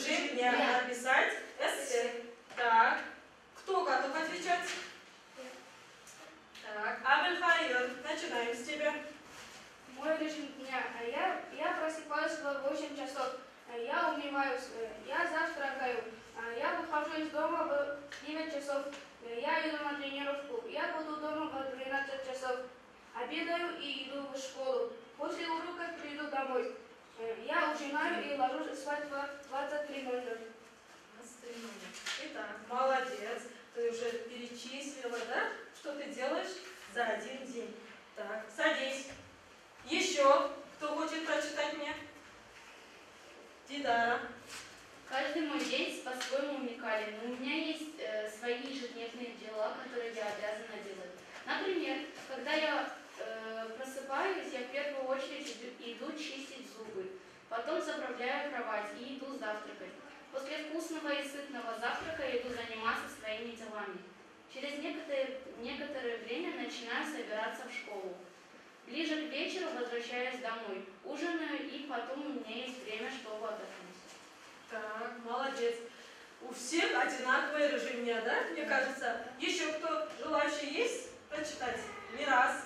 режим дня. Написать эссе. Так. Кто готов отвечать? Так. Абель-Хайер, начинаем с тебя. Мой режим дня. Я просыпаюсь в 8 часов. Я умываюсь. Я завтракаю. Я выхожу из дома в 9 часов. Я иду на тренировку. Я буду дома в 12 часов. Обедаю и иду в школу. После урока приду домой. Я ужинаю и ложусь спать в 23:00. Итак, молодец. Ты уже перечислила, да, что ты делаешь за один день. Так, садись. Еще кто хочет прочитать мне? Дидара. Каждый мой день по-своему уникален, но у меня есть свои ежедневные дела, которые я обязана делать. Например, когда я просыпаюсь, я в первую очередь иду чистить зубы, потом заправляю кровать и иду завтракать. После вкусного и сытного завтрака я иду заниматься своими делами. Через некоторое время начинаю собираться в школу. Ближе к вечеру возвращаюсь домой, ужинаю и потом у меня есть время, чтобы отдохнуть. Так, молодец. У всех одинаковый режим дня, да, мне кажется? Еще кто желающий есть прочитать? Мирас.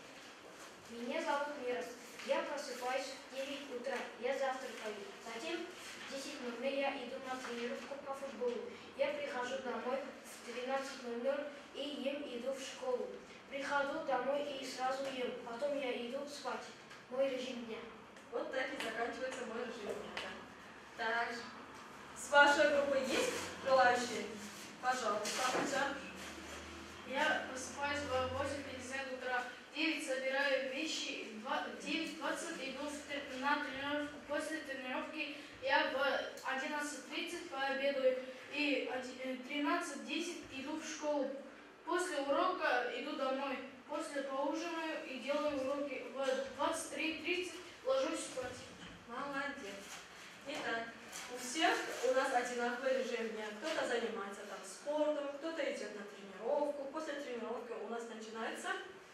Меня зовут Мирас. Я просыпаюсь в 9 утра. Я завтракаю. Затем в 10:00 я иду на тренировку по футболу. Я прихожу домой в 13:00 и иду в школу. Прихожу домой и сразу ем. Потом я иду спать. Мой режим дня. Вот так и заканчивается мой режим дня. Так, с вашей группой есть желающие? Пожалуйста, Ахмеджан. Я просыпаюсь в 8:50 утра. В 9 собираю вещи, в 9:20 иду на тренировку. После тренировки я в 11:30 пообедаю и 13:10 иду в школу. После урока иду домой. После поужинаю и делаю уроки. В 23:30 ложусь спать. Молодец. Итак, у всех у нас одинаковый режим дня. Кто-то занимается там спортом, кто-то идет на тренировку. После тренировки у нас начинается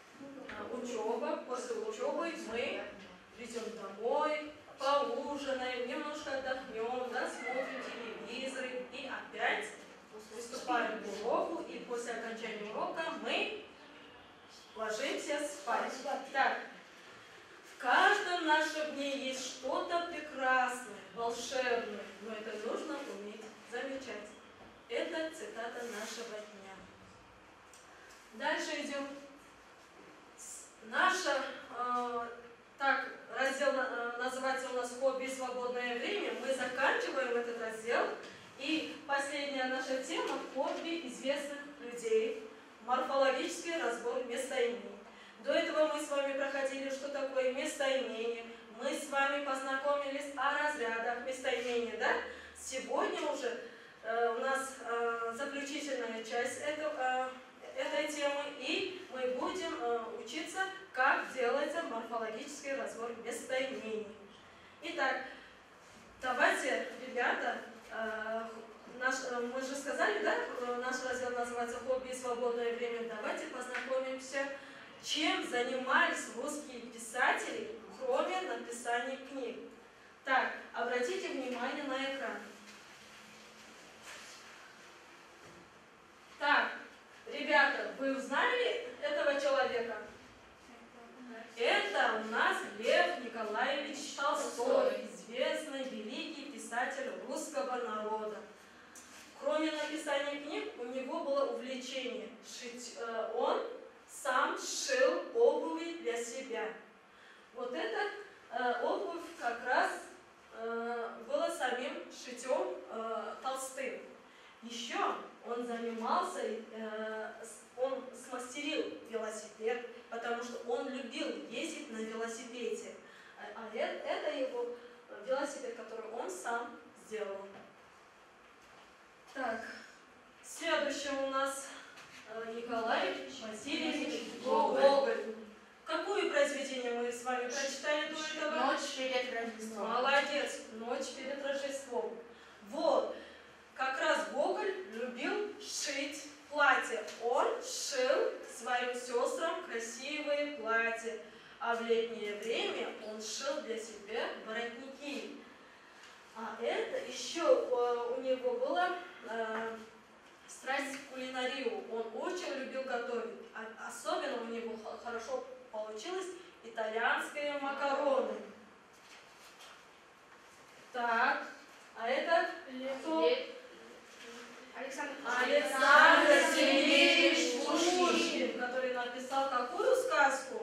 учеба. После учебы мы придем домой, поужинаем, немножко отдохнем, да, смотрим телевизор и опять приступаем к уроку. И после окончания урока мы ложимся спать. Так. В каждом нашем дне есть что-то прекрасное, волшебное, но это нужно уметь замечать. Это цитата нашего дня. Дальше идем. Наша, раздел называется у нас «Хобби и свободное время». Мы заканчиваем этот раздел. И последняя наша тема – хобби известных людей. Морфологический разбор местоимений. До этого мы с вами проходили, что такое местоимение. Мы с вами познакомились о разрядах местоимения, да? Сегодня уже у нас заключительная часть этой темы, и мы будем учиться, как делается морфологический разбор местоимений. Итак, давайте, ребята, мы же сказали, да, наш раздел называется «Хобби и свободное время». Давайте познакомимся, чем занимались русские писатели, кроме написания книг. Так, обратите внимание на экран. Так, ребята, вы узнали этого человека? Это у нас Лев Николаевич Толстой, известный великий писатель русского народа. Кроме написания книг, у него было увлечение шить. Он сам шил обуви для себя. Вот эта обувь как раз была самим шитьем Толстым. Еще он занимался, он смастерил велосипед, потому что он любил ездить на велосипеде. А это его велосипед, который он сам сделал. Так, следующий у нас Николай Васильевич Гоголь. Какое произведение мы с вами прочитали до этого? Ночь перед Рождеством. Молодец, Ночь перед Рождеством. Вот, как раз Гоголь любил шить платья. Он шил своим сестрам красивые платья, а в летнее время он шил для себя воротники. А это еще него была страсть к кулинарию. Он очень любил готовить. Особенно у него хорошо получилось итальянские макароны. Так, а это кто? Александр Сергеевич Пушкин, который написал какую сказку?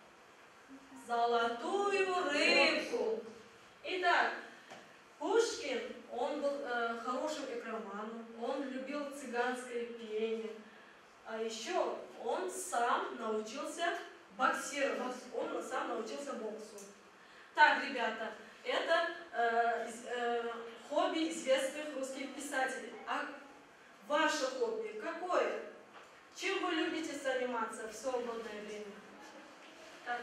«Золотую рыбку». Итак, Пушкин, он был хорошим игроманом, он любил цыганское пение, а еще он сам научился боксировать, он сам научился боксу. Так, ребята, это хобби известных русских писателей. А ваше хобби какое? Чем вы любите заниматься в свободное время? Так.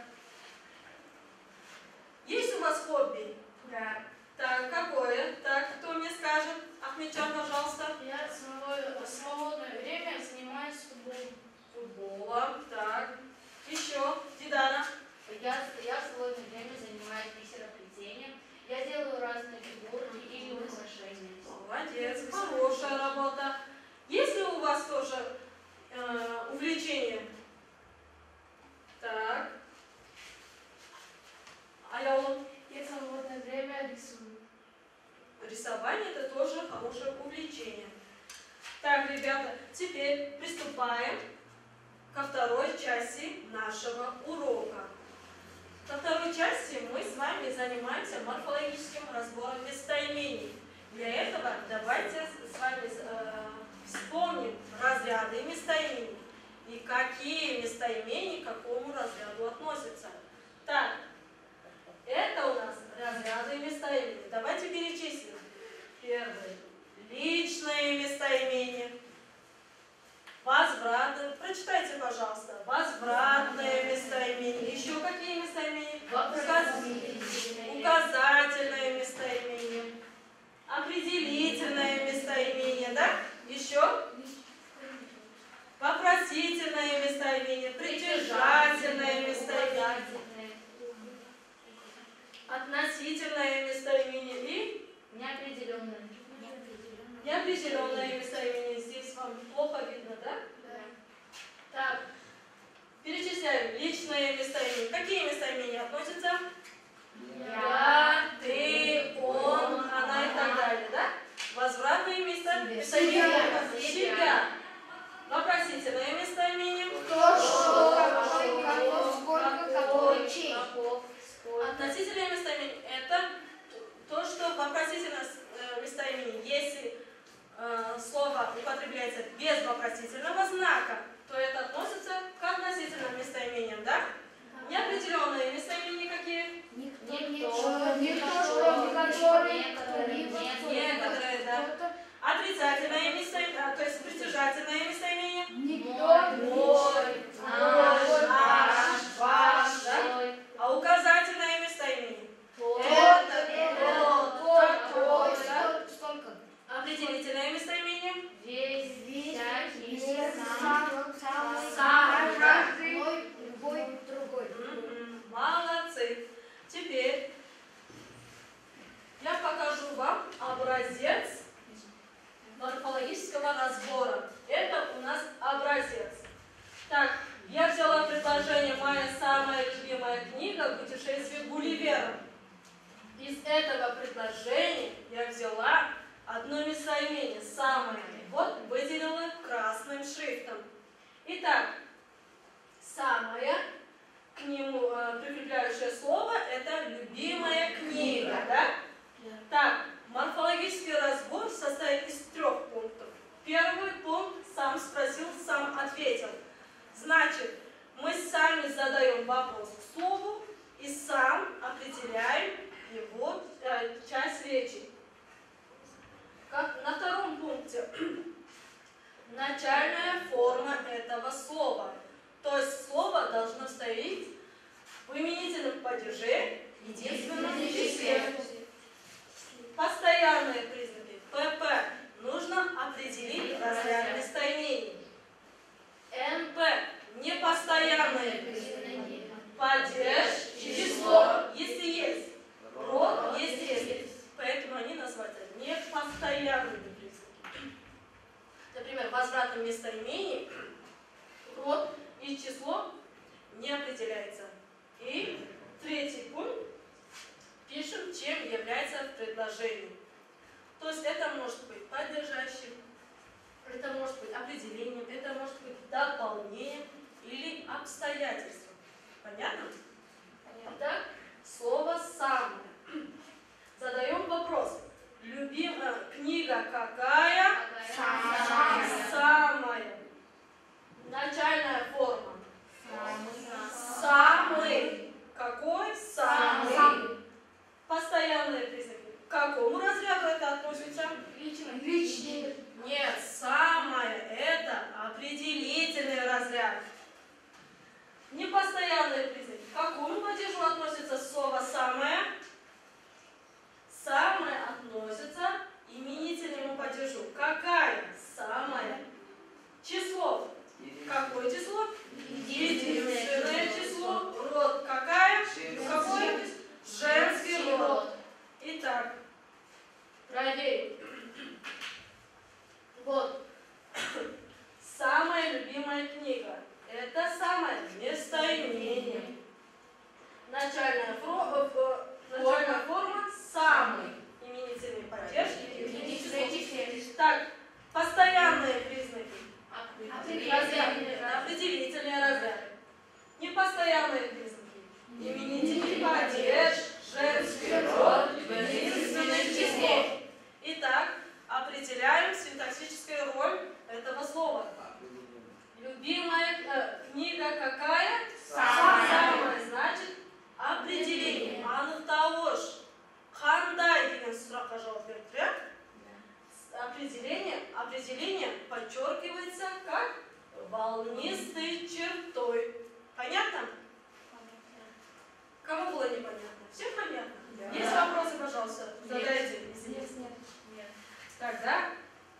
Есть у вас хобби? Да. Так, какое? Так, кто мне скажет? Ахмедчан, пожалуйста. Я в свободное время занимаюсь футболом. Футболом. Так. Еще. Дидана. Я в свободное время занимаюсь бисероплетением. Я делаю разные фигурки или украшения. Молодец. Хорошая работа. Есть ли у вас тоже увлечение? Так. Аяла. Я в свободное время рисую. Рисование – это тоже хорошее увлечение. Так, ребята, теперь приступаем ко второй части нашего урока. Во второй части мы с вами занимаемся морфологическим разбором местоимений. Для этого давайте с вами вспомним разряды местоимений и какие местоимения к какому разряду относятся. Так, это у нас разряды местоимений. Давайте перечислим. Первое. Личное местоимение. Возвратное. Прочитайте, пожалуйста. Возвратное местоимение. Еще какие местоимения? Указательное местоимение. Определительное местоимение, да? Еще? Вопросительное местоимение. Притяжательное местоимение. Относительное местоимение и Неопределенное. неопределенное местоимение. Здесь вам плохо видно, да? Да. Так, перечисляем личные местоимения. Какие местоимения относятся? Я, ты, он, она и так далее, да? Возвратные местоимения. Себя. Вопросительное местоимение. Кто, что, какой, каков, сколько, который, чей. Относительное местоимение – это то, что вопросительное местоимение, если слово употребляется без вопросительного знака, то это относится к относительным местоимениям, да? Неопределенные местоимения какие? Никто, Никто, что, который, кто-либо, Некоторые, да. Отрицательное местоимение, то есть притяжательное местоимение. никто, Мой, наш, ваш, да? А указательное местоимение? Это, такой, да? столько. Определительное местоимение? Весь, всякий, Самый, каждый, любой, другой. Молодцы. Теперь я покажу вам образец морфологического разбора. Это у нас образец. Так, я взяла предложение «Моя самая любимая книга. Путешествие Гулливера». Из этого предложения я взяла одно местоимение, самое. Вот выделила красным шрифтом. Итак, самое, к нему прикрепляющее слово, это любимая книга, да? Так, морфологический разбор состоит из 3 пунктов. Первый пункт «сам спросил, сам ответил». Значит, мы сами задаем вопрос к слову и сам определяем его часть речи. Как на втором пункте начальная форма этого слова. То есть слово должно стоять в именительном падеже, единственном числе. Постоянные признаки. ПП. Нужно определить разряд местоимений. НП. Непостоянные признаки. Падеж, число, если есть. Род, если есть. Поэтому они называются непостоянными. возвратном местоимении род и число не определяется. И третий пункт. Пишем, чем является предложение. То есть это может быть падежащим, это может быть определением, это может быть дополнением или обстоятельством. Понятно? Итак, слово «самое». Задаем вопрос. Любимая книга какая? Самая. Начальная форма. Самый. Какой? Самый. Постоянные признаки. К какому разряду это относится? Личный. Нет, самое это определительный разряд. Непостоянные признаки. К какому падежу относится слово «самое»? Самое относится к именительному падежу. Какая? Самая. Число. Какое число? Единственное число. Род какая? Какой? Женский род. Итак, проверим. Вот. Самая любимая книга. Это самое местоимение. Начальная форма самый. Именительный падеж. Так, постоянные признаки. Определительные разряды. Непостоянные признаки. Именительный падеж, женский род, единственное число. Итак, определяем синтаксическую роль этого слова. Любимая книга какая? Самая. Значит, определение. Анықтауыш. Қандай деген сұраққа жауап беріп тұр. Определение подчеркивается как волнистой чертой. Понятно? Кому было непонятно? Всем понятно? Есть вопросы, пожалуйста? Задайте. Нет. Тогда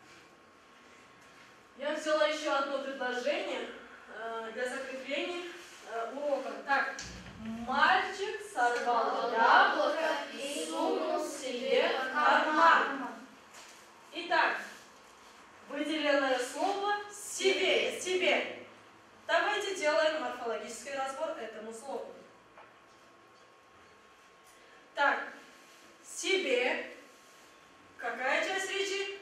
я взяла еще одно предложение для закрепления урока. Так, мальчик сорвал яблоко и сунул себе в карман. Итак, выделенное слово себе. Давайте делаем морфологический разбор этому слову. Так, себе. Какая часть речи?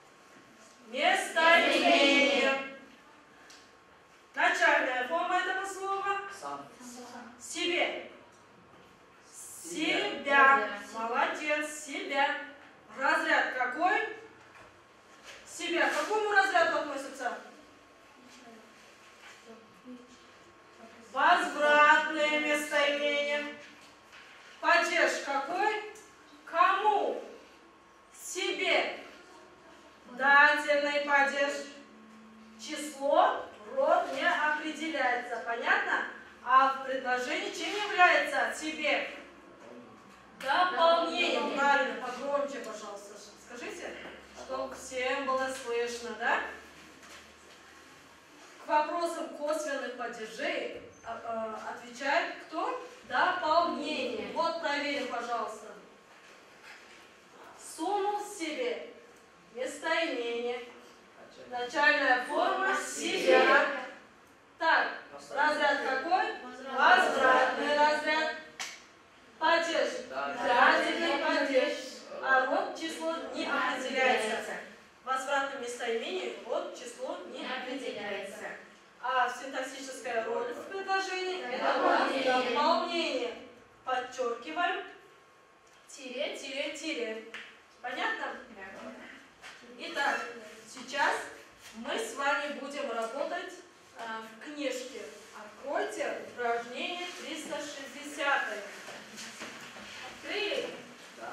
Местоимение. Начальная форма этого слова? Себе. Себя. Молодец. Себя. Разряд какой? Себя. К какому разряду относится? Возвратное местоимение. Падеж какой? Кому? Себе. Дательный падеж. Число, род не определяется. Понятно? А в предложении чем является себе? Дополнением. Правильно, погромче, пожалуйста. Скажите, чтобы всем было слышно, да? К вопросам косвенных падежей отвечает кто? Дополнение. Вот проверим, пожалуйста. Сунул себе. Местоимение. Начальная форма себя. Так, разряд какой? Возвратный разряд. Падеж. Дательный падеж. А род, число не определяется. В возвратном местоимении род, число не определяется. А синтаксическая роль в предложении – это дополнение. Подчеркиваем. Тире. Понятно? Итак, сейчас мы с вами будем работать в книжке. Откройте упражнение 360. Открыли? Да.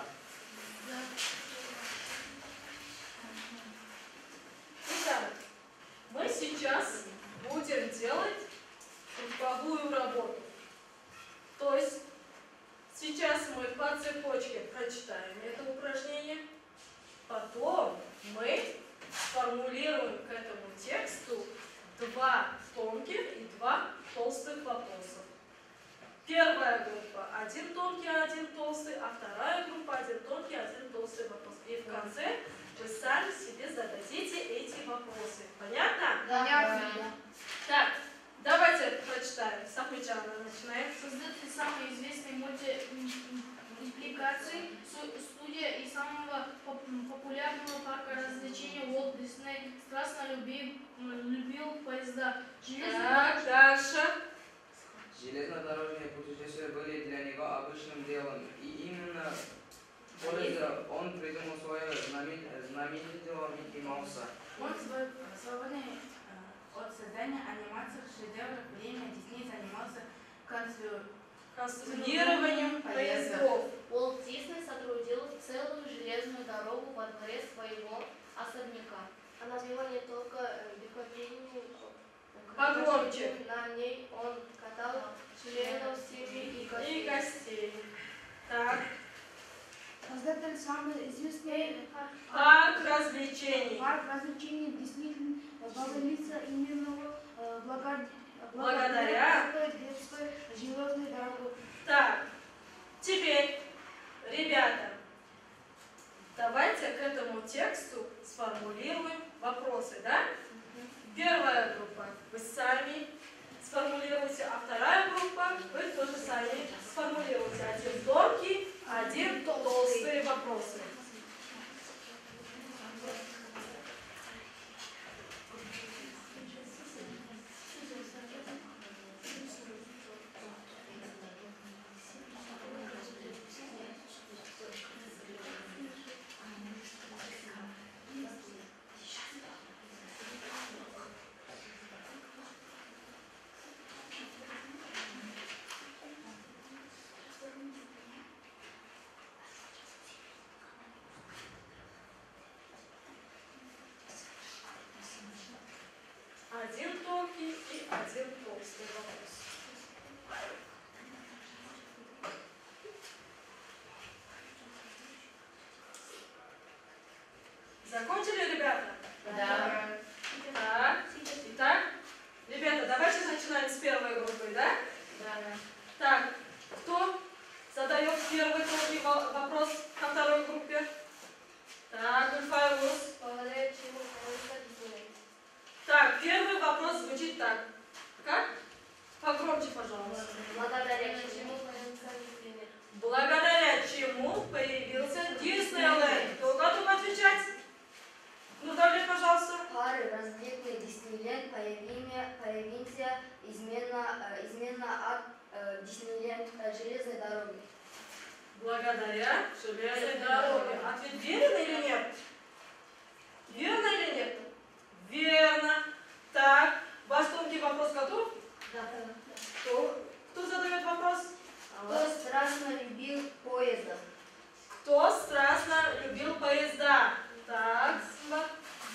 Итак, мы сейчас будем делать групповую работу. То есть сейчас мы по цепочке прочитаем это упражнение. Так, дальше. Железнодорожные путешествия были для него обычным делом, и именно пользу он придумал свое знаменитого Микки Мауса. Он свободный от создания анимациях шедевров время Дисней занимался Конструированием поездов. Уолт Дисней соорудил целую железную дорогу во дворе своего особняка. Она была не только библиотекой, Погромче. на ней он катал членов семьи и И гостей. гостей. Так, Создатель самый известный парк развлечений. парк развлечений Дисней появился именно Благодаря детской железной дороге. Так, теперь, ребята, давайте к этому тексту сформулируем вопросы, да? Первая группа вы сами сформулируйте, а вторая группа вы тоже сами сформулируйте. Один тонкий, один толстые вопросы. Один тонкий и один толстый вопрос. Закончили, ребята? Да. Так, итак, ребята, давайте начинаем с первой группы, да? Да. Так, кто задает первый тонкий вопрос ко второй группе? Так, Ульфайрус. Благодаря чему появился Дисней. Так, первый вопрос звучит так. Как? Погромче, пожалуйста. Благодаря чему? Чему появился Дисней? Благодаря чему появился Диснейленд? Кто готов отвечать? Ну, Давлет, пожалуйста. Пары различных Диснейленд появился измена от Диснейленд железной дороги. Благодаря железной дороге. Ответ верен или нет? Верно или нет? Верно. Так, ваш тонкий вопрос готов? Да. Кто задает вопрос? Кто страстно любил поезда? Кто страстно любил поезда? Так, Симба.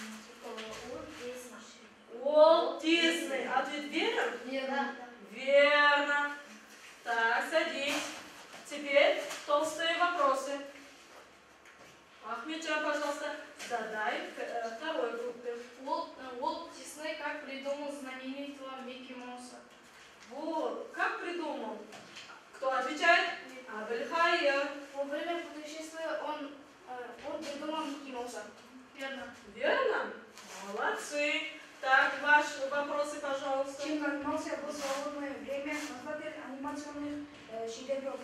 Уолт Дисней. Ответ верен? Верно. Верно. Так, садись. Теперь толстые вопросы. Ахмеджан, пожалуйста, задай второй группе. Уолт Дисней как придумал знаменитого Микки Мауса? Вот, как придумал? Кто отвечает? Абельхайер. Во время путешествия он придумал Микки Мауса. Верно. Верно? Молодцы. Так, ваши вопросы, пожалуйста. Чем занимался в свободное время создатель анимационных шедевров?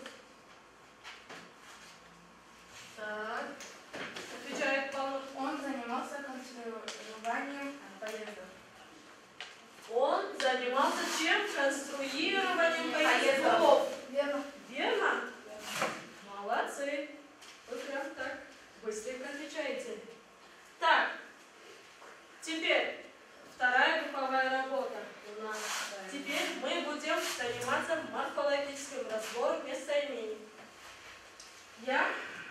Так, отвечает Павел. Он занимался конструированием поездов. Он занимался чем? Конструированием поездов. Верно. Верно? Молодцы. Вы прям так быстренько отвечаете. Так, теперь вторая групповая работа у нас. Теперь мы будем заниматься морфологическим разбором местоимений. Я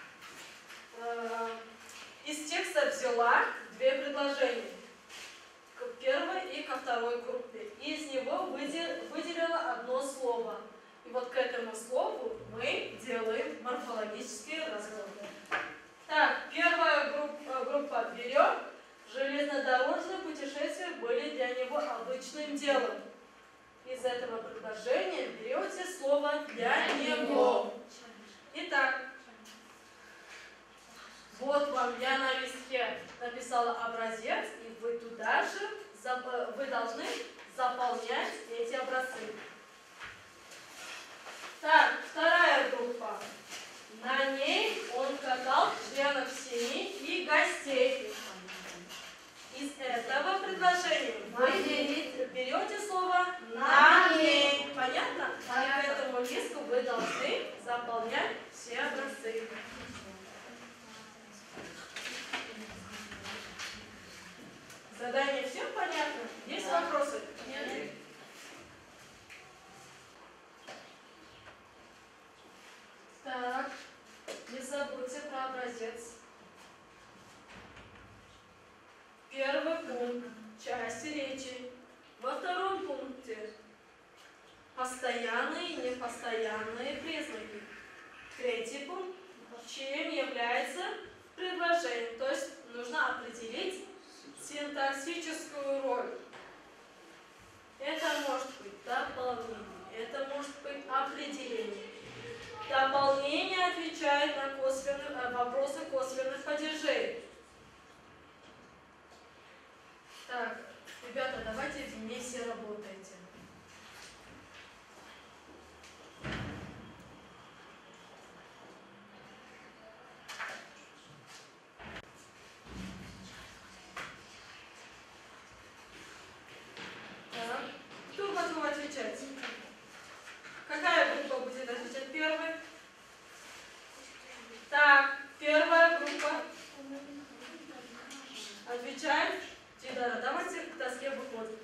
из текста взяла две предложения. К первой и ко второй группе. И из него выделила одно слово. И вот к этому слову мы делаем морфологические разборы. Так, первая группа берем. Железнодорожные путешествия были для него обычным делом. Из этого предложения берете слово «для него». Итак, вот вам я на листке написала образец, и вы туда же вы должны заполнять эти образцы. Так, вторая группа. На ней он катал членов семьи и гостей. Из этого предложения вы берете постоянные признаки. Третий пункт. Чем является предложение? То есть нужно определить синтаксическую роль. Это может быть дополнение, это может быть определение. Дополнение отвечает на вопросы косвенных падежей. Так, ребята, давайте вместе работайте. Так, кто готов отвечать? Какая группа будет отвечать первой? Так, первая группа отвечает. Дидара, давайте к доске выходим.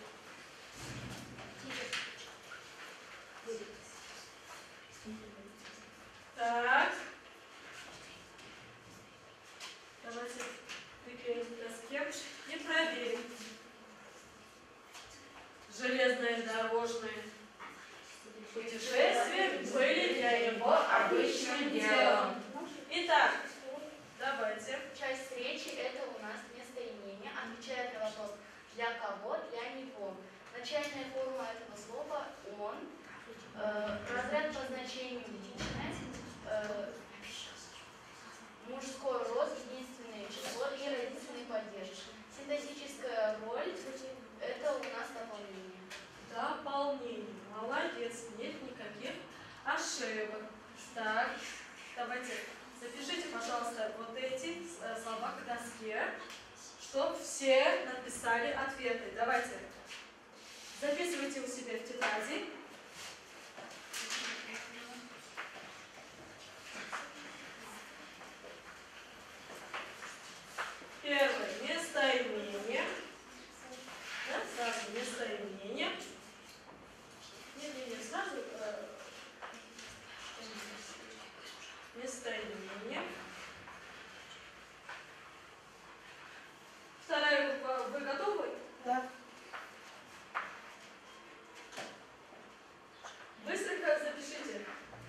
Так. Давайте приклеим к доске и проверим. Железные дорожные путешествия были для него обычным делом. Итак, давайте. Часть речи – это у нас местоимение, отвечает на вопрос «для кого?», «для него». Начальная форма этого слова «он», разряд по значению «личность», мужской род, единственное число и родительный падеж. Синтаксическая роль – это у нас дополнение. Дополнение. Молодец, нет никаких ошибок. Так, давайте запишите, пожалуйста, вот эти слова к доске, чтобы все написали ответы. Давайте. Записывайте у себя в тетради. Первое. Местоимение. Да, сразу местоимение. Не, сразу местоимение. Вторая группа. Вы готовы? Да. Быстренько запишите.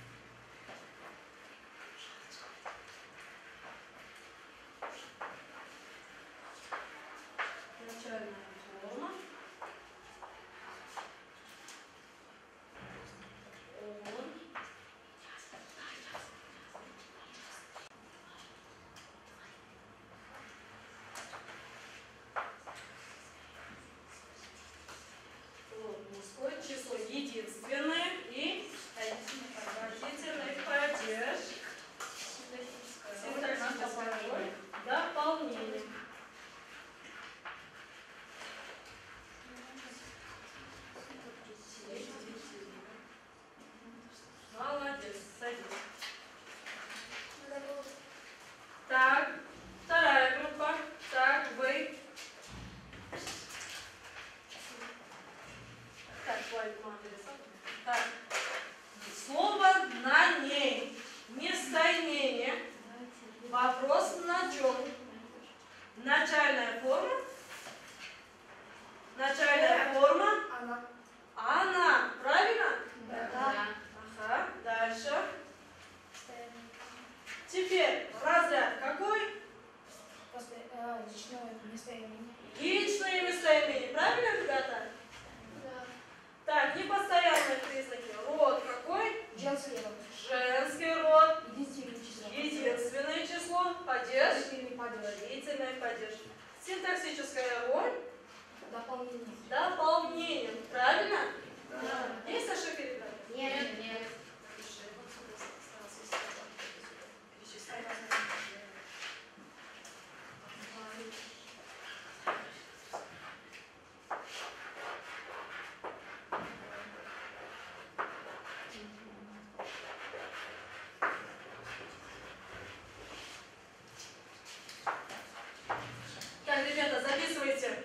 Начальная форма. Он. Мужское число единственное и родительный падеж. Синтаксическая роль. Дополнение. Молодец, садись. Так, вторая группа. Так, вы. Так, так. Слово на ней. Местоимение. Вопрос на чем? Начальная форма. Начальная форма. Она. Она. Правильно? Да. Ага. Дальше. Теперь разряд какой? Личное местоимение. Личные местоимения. Правильно, ребята? Да. Так, непостоянные признаки. Род какой? Женский род. Женский род. Единственное число. Единственное число. Падеж. Родительный падеж. Родительный падеж. Синтаксическая роль. Дополнение. Дополнение. Правильно? Да. Есть ошибки, ребята? Нет, нет. Так, ребята, записывайте.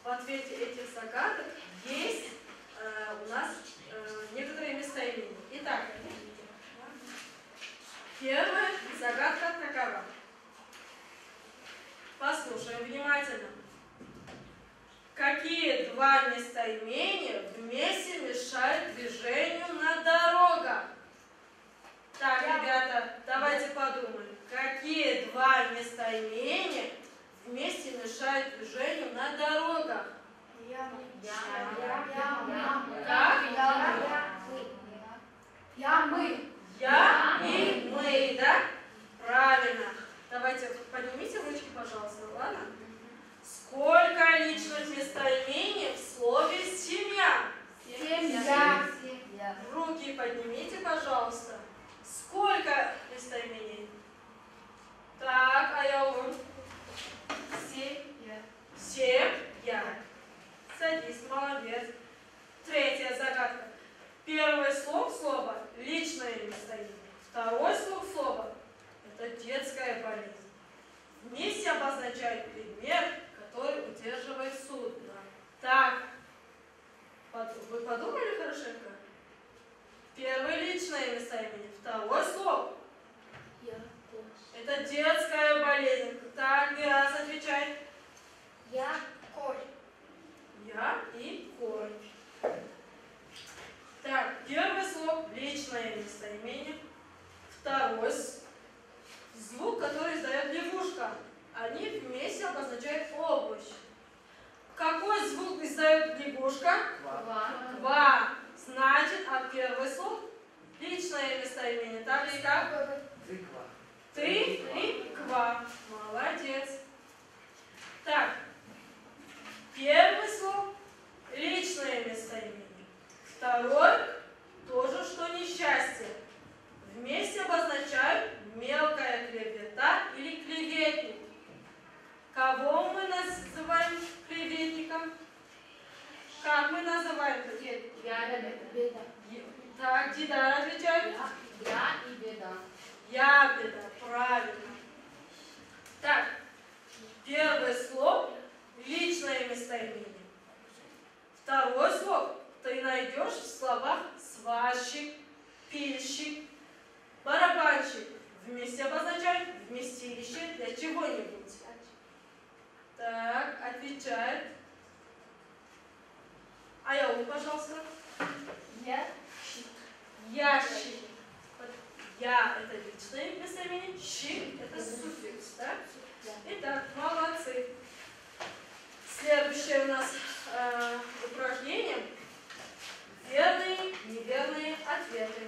в ответе этих загадок есть у нас некоторые местоимения. Итак, первая загадка такова. Послушаем внимательно. Какие два местоимения вместе мешают движению на дорогах? Так, ребята, давайте подумаем. Какие два местоимения вместе мешают движению на дорогах? Я и мы, да? Правильно. Давайте поднимите ручки, пожалуйста, ладно? Сколько личных местоимений в слове «семья»? Руки поднимите, пожалуйста. Сколько местоимений? Так, а я уже. Семья. Садись, молодец. Третья загадка. Первый слог слова – личное местоимение. Второй слог слова – это детская болезнь. Вместе обозначает предмет, который удерживает судно. Так, вы подумали хорошенько? Первое личное местоимение. Второй слог – это детская болезнь. Так, Мирас отвечает. Я и Коль. Так, первый слог – личное местоимение. Второй – звук, который издает лягушка. Они вместе обозначают овощ. Какой звук издает лягушка? Ква. Значит, а первый слог – личное местоимение. Так ли как? Тыква. Молодец. Так, первый слог – личное местоимение. Второй – тоже что несчастье. Вместе обозначают мелкая клевета или клеветник. Кого мы называем клеветником? Как мы называем клеветником? Так, Дидар отвечает. Я и беда. Я беда, правильно. Так, первый слог – личное местоимение. Второй слог ты найдешь в словах сварщик, пильщик, барабанщик. Вместе обозначают вместилище для чего-нибудь. Так, отвечает. Аяу, пожалуйста. Ящик. Я – это личное местоимение, щик – это суффикс, да? Итак, молодцы. Следующее у нас упражнение – верные, неверные ответы.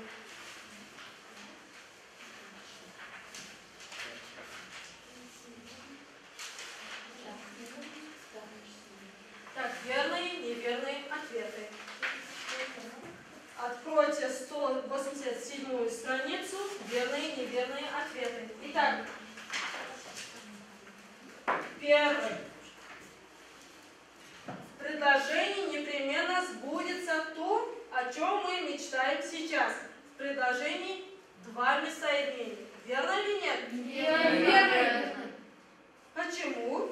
Так, верные, неверные ответы. Откройте 187-ю страницу «Верные и неверные ответы». Итак, первый. В предложении непременно сбудется то, о чем мы мечтаем сейчас. В предложении два местоимения. Верно или нет? Верно. Почему?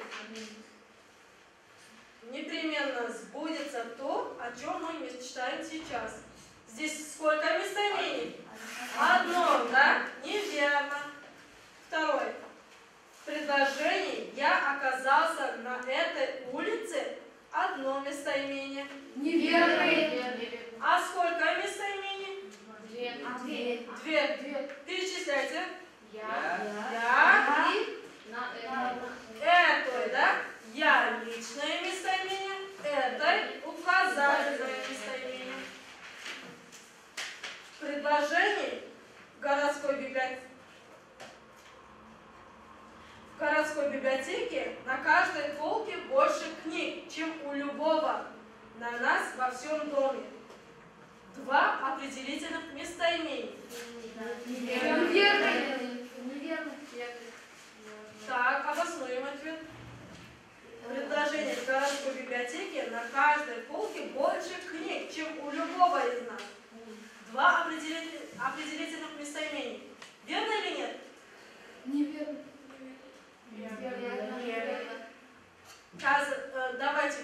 Непременно сбудется то, о чем мы мечтаем сейчас. Здесь сколько местоимений? Одно, да? Неверно. Второе. В предложении «я оказался на этой улице» одно местоимение. Неверно. А сколько местоимений? Две. Перечисляйте. Я и этой, да? Я личное местоимение, этой указательное местоимение. В предложении в городской библиотеке на каждой полке больше книг, чем у любого на нас во всем доме. Два определительных местоимения. Неверно. Так, обоснуем ответ. Предложение в городской библиотеке на каждой полке больше книг, чем у любого из нас. Два определительных местоимения. Верно или нет? Неверно. Давайте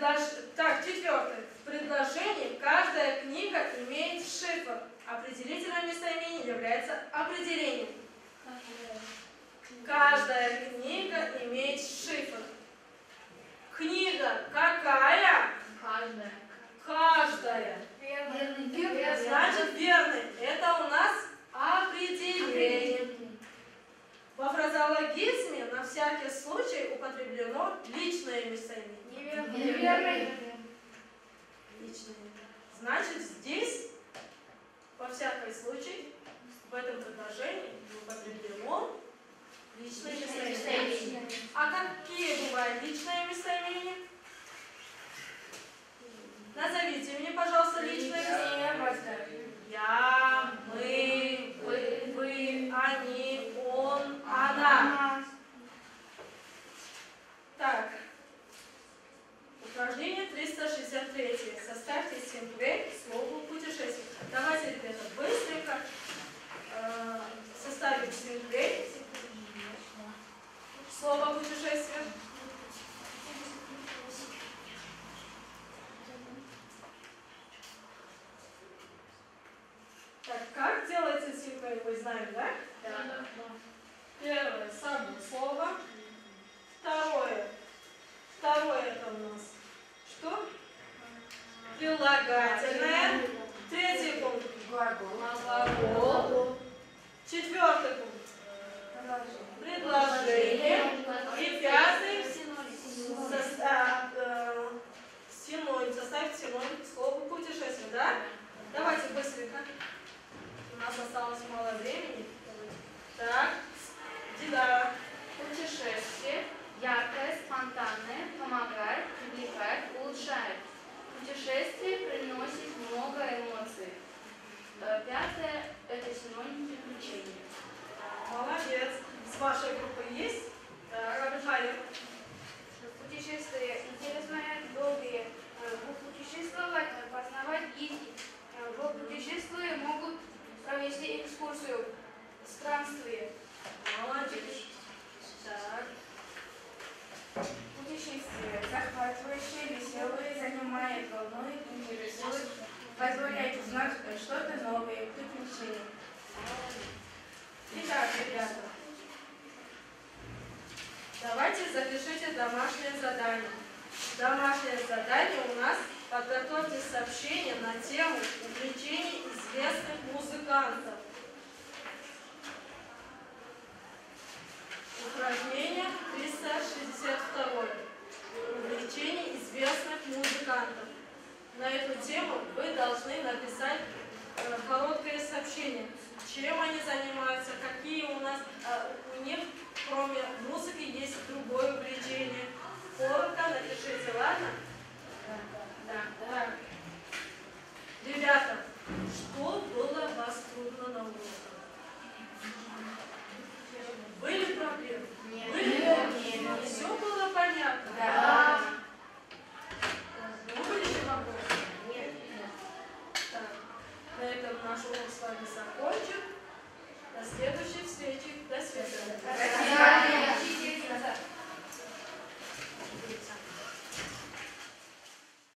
Так, четвертое. В предложении каждая книга имеет шифр. Определительное местоимение является определением. Каждая книга имеет шифр. Книга какая? Каждая. Каждая. Значит, верный. Это у нас определение. Во фразеологизме на всякий случай употреблено личное местоимение. Неверный. Личное. Значит, здесь, во всякий случай, в этом предложении употреблено личное местоимение. А какие бывают личные местоимения? Назовите мне, пожалуйста, личное местоимение. Я, мы, вы, они, он, она. Так. Упражнение 363. Составьте синклей к слову путешествие. Давайте, ребята, быстренько составим синклей. Слово путешествие. Так, как делается синклей, вы знаете, да? Да. Первое, само слово. Второе это у нас что? Прилагательное. Третий пункт. Глагол. Четвертый пункт. Предложение. И пятый синоним. Составить синоним к слову путешествие, да? Давайте быстренько. У нас осталось мало времени. Так. Дида. Путешествие. Яркое, спонтанное, помогает, привлекает, улучшает. Путешествие приносит много эмоций. Пятое – это синоним приключения. Молодец. С вашей группой есть? Так, Абихайя. Путешествие интересное, долгие. Путешествовать, познавать язык. В путешествии могут провести экскурсию, странствие. Молодец. Так. Путешествие захватывающее, веселое, занимает, волнует, интересует, позволяет узнать что-то новое, приключения. Итак, ребята, давайте запишите домашнее задание. Домашнее задание у нас — подготовьте сообщение на тему увлечений известных музыкантов. Упражнение 362. Увлечение известных музыкантов. На эту тему вы должны написать короткое сообщение. Чем они занимаются, какие у нас, у них, кроме музыки, есть другое увлечение. Коротко напишите, ладно? Да. Ребята, что было у вас трудно на уроках? Были проблемы? Нет. Были? Все было понятно? Да. Были ли вопросы? Нет. Так, на этом наш урок с вами закончен. До следующей встречи. До свидания. До свидания.